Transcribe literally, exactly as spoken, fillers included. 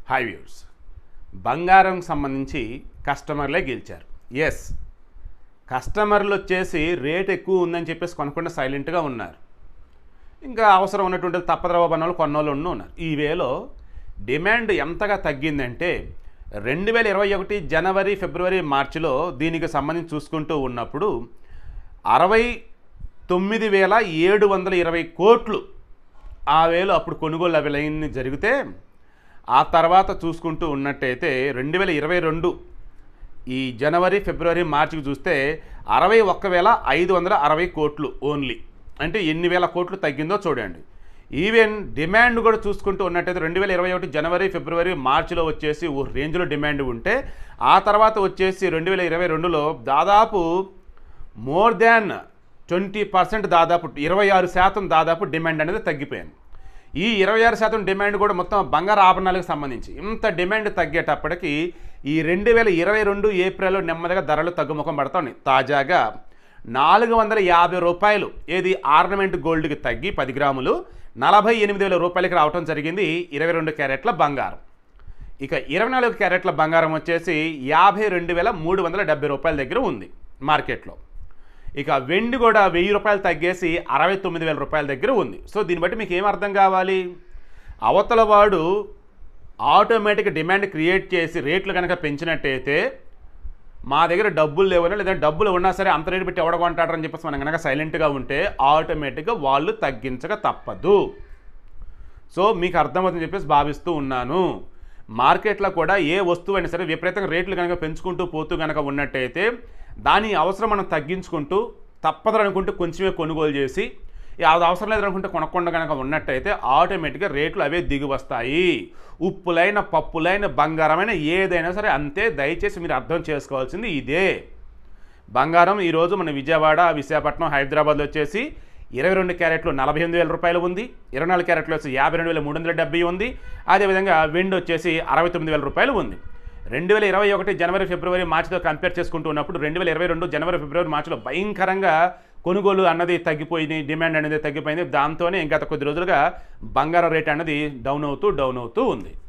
High viewers, బంగారం సంబంధించి కస్టమర్లే గెలిచారు. ఎస్, కస్టమర్లు వచ్చేసి రేట్ ఎక్కువ ఉందని చెప్పేసి కొనకుండా సైలెంట్గా ఉన్నారు. ఇంకా అవసరం ఉన్నటువంటి తప్పద్రవ పనులు కొన్నోళ్ళు ఉన్న ఉన్నారు. ఈ వేలో డిమాండ్ ఎంతగా తగ్గిందంటే రెండు వేల ఇరవై ఒకటి జనవరి ఫిబ్రవరి మార్చిలో దీనికి సంబంధించి చూసుకుంటూ ఉన్నప్పుడు అరవై తొమ్మిది వేల ఏడు వందల ఇరవై కోట్లు ఆ వేలో అప్పుడు కొనుగోలు అవి లైన్ జరిగితే, ఆ తర్వాత చూసుకుంటూ ఉన్నట్టయితే రెండు వేల ఇరవై రెండు ఈ జనవరి ఫిబ్రవరి మార్చికి చూస్తే అరవై ఒక్క వేల ఐదు వందల అరవై కోట్లు ఓన్లీ. అంటే ఎన్ని వేల కోట్లు తగ్గిందో చూడండి. ఈవెన్ డిమాండ్ కూడా చూసుకుంటూ ఉన్నట్టయితే రెండు వేల ఇరవై ఒకటి జనవరి ఫిబ్రవరి మార్చిలో వచ్చేసి ఓ రేంజ్లో డిమాండ్ ఉంటే, ఆ తర్వాత వచ్చేసి రెండు వేల ఇరవై రెండులో దాదాపు మోర్ దాన్ ట్వంటీ పర్సెంట్ దాదాపు ఇరవై ఆరు శాతం దాదాపు డిమాండ్ అనేది తగ్గిపోయింది. ఈ ఇరవై ఆరు శాతం డిమాండ్ కూడా మొత్తం బంగారు ఆభరణాలకు సంబంధించి ఇంత డిమాండ్ తగ్గేటప్పటికి ఈ రెండు వేల ఇరవై రెండు ఏప్రిల్లో నెమ్మదిగా ధరలు తగ్గుముఖం పడతాయి. తాజాగా నాలుగు వందల యాభై రూపాయలు ఏది ఆర్నమెంట్ గోల్డ్కి తగ్గి పది గ్రాములు నలభై ఎనిమిది వేల రూపాయలకి రావడం జరిగింది ఇరవై రెండు క్యారెట్ల బంగారం. ఇక ఇరవై నాలుగు క్యారెట్ల బంగారం వచ్చేసి యాభై రెండు వేల మూడు వందల డెబ్బై రూపాయల దగ్గర ఉంది మార్కెట్లో. ఇక వెండి కూడా వెయ్యి రూపాయలు తగ్గేసి అరవై తొమ్మిది వేల రూపాయల దగ్గర ఉంది. సో దీన్ని బట్టి మీకు ఏం అర్థం కావాలి, అవతల వాడు ఆటోమేటిక్ డిమాండ్ క్రియేట్ చేసి రేట్లు కనుక పెంచినట్టయితే మా దగ్గర డబ్బులు లేవనో లేదంటే డబ్బులు ఉన్నా సరే అంత రేటు పెట్టి ఎవడగొంటాడని చెప్పేసి మనం కనుక సైలెంట్గా ఉంటే ఆటోమేటిక్గా వాళ్ళు తగ్గించక తప్పదు. సో మీకు అర్థమవుతుందని చెప్పేసి భావిస్తూ ఉన్నాను. మార్కెట్లో కూడా ఏ వస్తువు అయినా సరే విపరీతంగా రేట్లు కనుక పెంచుకుంటూ పోతూ కనుక ఉన్నట్టయితే దాని అవసరం మనం తగ్గించుకుంటూ తప్పదు అనుకుంటే కొంచెమే కొనుగోలు చేసి అది అవసరం లేదనుకుంటే కొనకుండా కనుక ఉన్నట్టయితే ఆటోమేటిక్గా రేట్లు అవే దిగి వస్తాయి. ఉప్పులైన పప్పులైన బంగారమైన ఏదైనా సరే అంతే. దయచేసి మీరు అర్థం చేసుకోవాల్సింది ఇదే. బంగారం ఈరోజు మన విజయవాడ, విశాఖపట్నం, హైదరాబాద్లో వచ్చేసి ఇరవై రెండు క్యారెట్లు నలభై ఎనిమిది వేల రూపాయలు ఉంది. ఇరవై నాలుగు క్యారెట్లు వచ్చి యాభై రెండు వేల మూడు వందల డెబ్బై ఉంది. అదేవిధంగా వెండి వచ్చేసి అరవై తొమ్మిది వేల రూపాయలు ఉంది. రెండు వేల ఇరవై ఒకటి జనవరి ఫిబ్రవరి మార్చితో కంపేర్ చేసుకుంటూ ఉన్నప్పుడు రెండు వేల ఇరవై రెండు జనవరి ఫిబ్రవరి మార్చిలో భయంకరంగా కొనుగోలు అన్నది తగ్గిపోయింది, డిమాండ్ అనేది తగ్గిపోయింది. దాంతోనే గత కొద్ది రోజులుగా బంగారం రేట్ అన్నది డౌన్ అవుతూ డౌన్ అవుతూ ఉంది.